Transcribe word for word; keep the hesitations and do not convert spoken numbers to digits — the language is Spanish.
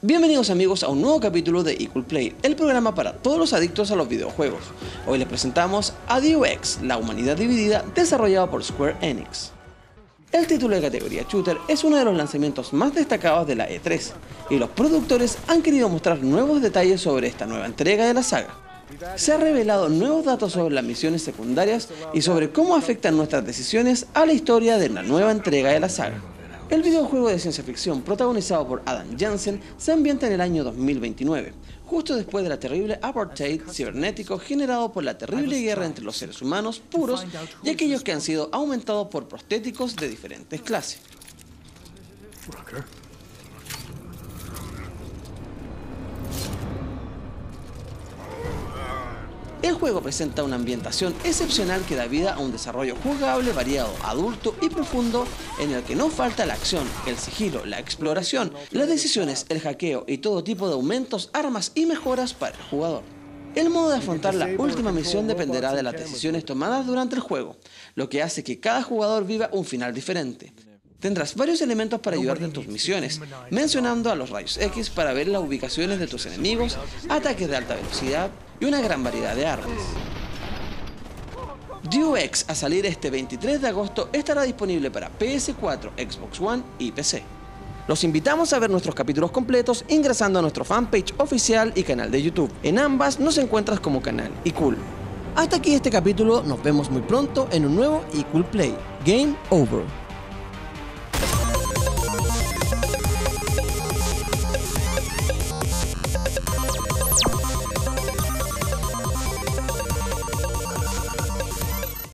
Bienvenidos amigos a un nuevo capítulo de Equal Play, el programa para todos los adictos a los videojuegos. Hoy les presentamos a Deus Ex, la humanidad dividida, desarrollado por Square Enix. El título de categoría Shooter es uno de los lanzamientos más destacados de la E tres, y los productores han querido mostrar nuevos detalles sobre esta nueva entrega de la saga. Se han revelado nuevos datos sobre las misiones secundarias y sobre cómo afectan nuestras decisiones a la historia de la nueva entrega de la saga. El videojuego de ciencia ficción protagonizado por Adam Jensen se ambienta en el año dos mil veintinueve, justo después de la terrible apartheid cibernético generado por la terrible guerra entre los seres humanos puros y aquellos que han sido aumentados por prostéticos de diferentes clases. El juego presenta una ambientación excepcional que da vida a un desarrollo jugable, variado, adulto y profundo en el que no falta la acción, el sigilo, la exploración, las decisiones, el hackeo y todo tipo de aumentos, armas y mejoras para el jugador. El modo de afrontar la última misión dependerá de las decisiones tomadas durante el juego, lo que hace que cada jugador viva un final diferente. Tendrás varios elementos para ayudarte en tus misiones, mencionando a los rayos X para ver las ubicaciones de tus enemigos, ataques de alta velocidad y una gran variedad de armas. Deus Ex, a salir este veintitrés de agosto, estará disponible para P S cuatro, Xbox One y P C. Los invitamos a ver nuestros capítulos completos ingresando a nuestro fanpage oficial y canal de YouTube. En ambas nos encuentras como canal Equal. Hasta aquí este capítulo, nos vemos muy pronto en un nuevo Equal Play. Game over.